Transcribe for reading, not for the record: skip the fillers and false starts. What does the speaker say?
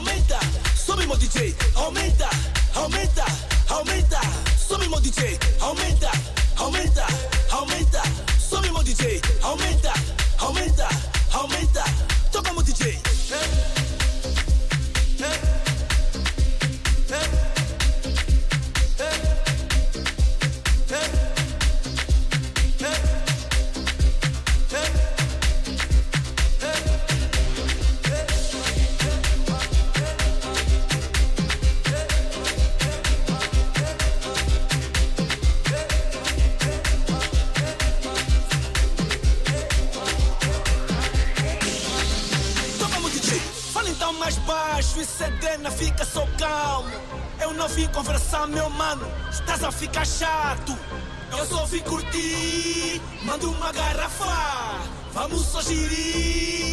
aumenta, sobe meu DJ, aumenta, aumenta, aumenta, sobe meu DJ, aumenta, aumenta, aumenta, sobe meu DJ, aumenta, aumenta, aumenta, toca meu DJ. Mais baixo e cedena fica só calmo. Eu não vim conversar, meu mano, estás a ficar chato. Eu só vim curtir, mando uma garrafa, vamos só girir.